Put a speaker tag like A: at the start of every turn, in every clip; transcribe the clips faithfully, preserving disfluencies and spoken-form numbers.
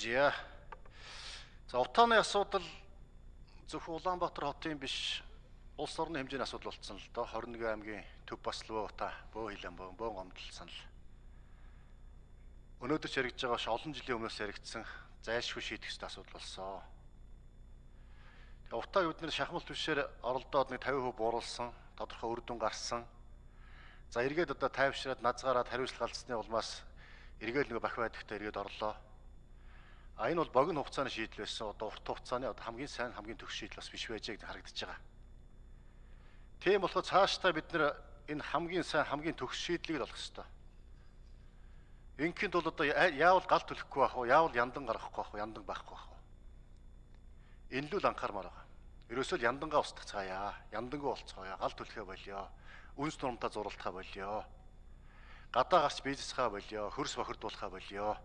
A: За. За утааны асуудал зөвхөн Улаанбаатар хотын биш улс орны хэмжээний асуудал болсон л доо. хорин нэг аймгийн төв бас Лөө утаа бөө хилэн бөө бөө гомдлсон л. Өнөөдөр ч яригдж байгаа ш олон жилийн өмнөөс яригдсан зайлшгүй шийдэх ёстой асуудал болсон. Тэгээ утааг бид нэр шахмал түвшээр оролдоод нэг тавин хувь бууруулсан, тодорхой үр дүн гарсан. За эргээд одоо тайвшраад назгаараад хариуцлага алдсны улмаас эргээд нэг бах байдагтаа эргээд орлоо. А энэ бол богино хугацааны шийдэл байсан. Одоо урт хугацааны одоо хамгийн сайн хамгийн төгс шийдэл бас биш байжээ гэж харагдаж байгаа. Тийм болохоор цаашдаа бид нэр энэ хамгийн сайн хамгийн төгс шийдлийг л олох ёстой. Инként бол одоо яавал гал төлөхгүй байх уу, яавал яндан гаргахгүй байх уу, яндан байхгүй байх уу. Энэ л анхаармаар байгаа. Ерөөсөө л яндангаа устгацгаая, яндангуу болцгоё, гал төлөхөө болио, үнс нурамтаа зуралтаа болио, гадаа гарч бизнесхаа болио, хөрс бохирдуулахаа болио.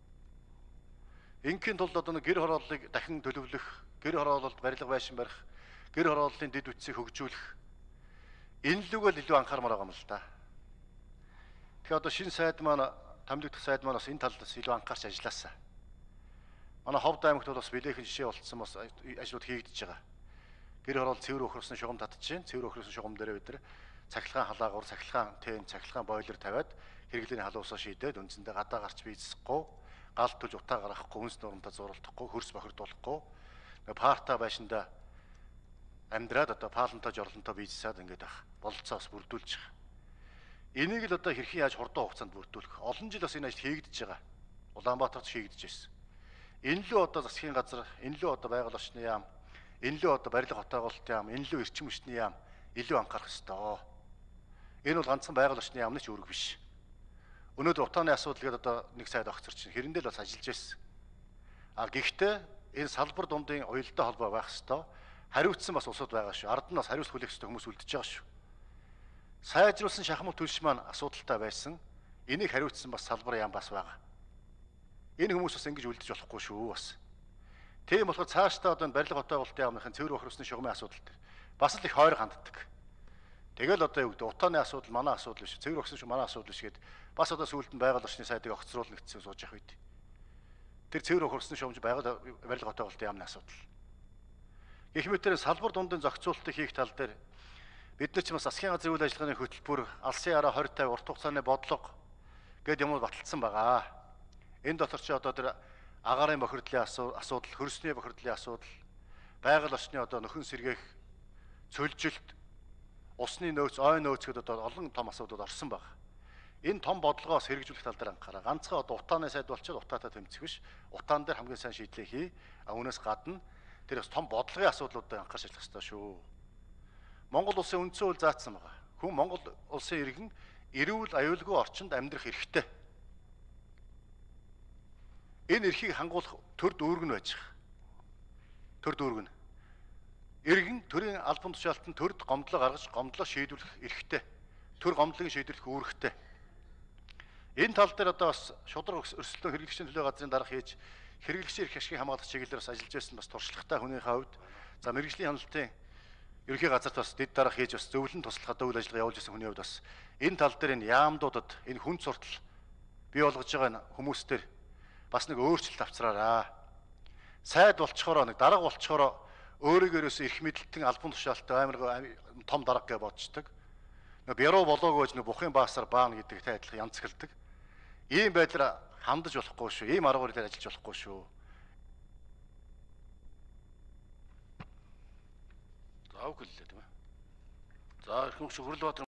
A: Инként бол одоо гэр хорооллыг дахин төлөвлөх, гэр хороололд барилга байшин барих, гэр хорооллын дэд үтсийг хөгжүүлэх энэ лүгэл илүү анхаармаар байгаа юм л да. Тэгэхээр одоо шинэ сайд маань томилогдох сайд маань бас энэ талаас илүү анхаарч ажилласаа. Манай Ховд аймагт бол бас билээхэн жишээ болцсон бас ажлууд хийгдэж байгаа. Гэр хороол цэвэр өхөрсөн шугам татчихээн. Цэвэр өхөрсөн шугам дээр бид нар цахилгаан халаагуур, цахилгаан тэн, цахилгаан бойлер тавиад хэрэглээний халуусаа шийдээд үндсэндээ гадаа гарч бийцэхгүй, гал төлж утаа гаргахгүй, үнс нурамтаа зуралтахгүй, хөрс бохирдуулахгүй, парта байшинда амьдраад одоо паалантаа жорлонтоо бийцсаад ингээд байх. Бололцоо бас бүрдүүлж байгаа. Энийг л одоо хэрхэн яаж хурдан хугацаанд бүрдүүлэх. Олон жил бас энэ ажил хийгдэж байгаа. Улаанбаатарт хийгдэж байсан. Энэ лөө одоо засгийн газар, энэ лөө одоо байгаль орчны яам, энэ лөө одоо барилга хотоогоолтын яам, энэ лөө эрчим хүчний яам илүү анхаарах ёстой. Энэ бол ганцхан байгаль орчны яамны ч үүрэг биш. Өнөөдөр утааны асуудал гэдэг одоо нэг сайд огцор чинь хэрэндээ л бас ажиллаж байсан. А гэхдээ энэ салбар дундын уялдаа холбоо байх ёстой. Хариуцсан бас улсууд байгаа шүү. Ард нь бас хариуцлага хүлээх ёстой хүмүүс үлдэж байгаа шүү. Сайжруулсан шахмал түлш маань асуудалтай байсан. Энийг хариуцсан бас салбар яам бас байгаа. Энэ хүмүүс бас ингэж үлдэж болохгүй шүү бас. Тийм болохоор цаашдаа одоо барилга хотоогоолтын яамныхын цэвэр бохирдуулсан шугамын асуудал бас л их хойр ханддаг. Тэгэл одоо юу гэдэг утааны асуудал манай асуудал биш, цэвэр бохирдуулсан шугам манай асуудал биш гэд бас одоо сүүлд нь байгаль орчны сайдыг огцруулна гэсэн сууж явах үед. Тэр цэвэр бохирдуулсан шугамж байгаль барилга хотоогоолтын яамны асуудал. Гэх мэтээр салбар дундын зохицуулалтыг хийх тал дээр бид нар ч бас засгийн газрын үйл ажиллагааны хөтөлбөр, алсын араа двадцать тавь урт хугацааны бодлого гэдэг юмуд баталсан байгаа. Энэ дотор ч одоо тэр агаарын бохирдлын асуудал, хөрсний бохирдлын асуудал, байгаль орчны одоо нөхөн сэргээх, цөлжилт, усны нөөц, ой нөөц гэдэг одоо олон том асуудал орсон байгаа. Энэ том бодлогоос хэрэгжүүлэх тал дээр анхаараа. Ганцхан одоо утааны сайд болчиход утаатай тэмцэх биш. Утаан дээр хамгийн сайн шийдлээ хий. А үүнээс гадна тэр бас том бодлогын асуудлуудад анхаарч ажиллах хэрэгтэй шүү. Монгол улсын үндсэн хууль заасан байгаа. Хүн Монгол улсын иргэн эрүүл аюулгүй орчинд амьдрах эрхтэй. Энэ эрхийг хангуулах төр дүүрэг нь байж байгаа. Төр дүүрэг нь. Иргэн төрийн албан тушаалтанд төрд гомдлоо гаргаж гомдлоо шийдвэрлэх эрхтэй. Төр гомдлыг шийдвэрлэх үүрэгтэй. Энэ тал дээр одоо бас шудраг өрсөлдөөн хэрэглэгчийн төлөө газрын дарга хийж хэрэглэгчийн эрх ашигыг хамгаалах чиглэлээр бас ажиллаж байсан бас туршлагатай хүнийхээ хувьд за мэргэжлийн хяналтын ерөнхий газарт бас дэд дарга хийж бас зөвлөн туслахад үйл ажиллагаа явуулж байсан хүний хувьд бас энэ тал дээр энэ яамдуудад энэ хүн суртал бий болгож байгаа хүмүүстэр бас нэг өөрчлөлт авчраараа. Сайд болчхороо нэг дарга болчхороо өөрийгөө ерөөсөө эрх мэдлэлтэн албан тушаалтай амар том дарга гэж бодцдог. Нэг бяруу болоогүй гэж нэг бухын баасаар баана гэдэгтэй адилхан янзгалдаг. Ийм байдлаар хандаж болохгүй шүү. Ийм арга барилаар ажиллаж болохгүй шүү. За үг хэллээ тийм ээ. За их хөрөл Баатар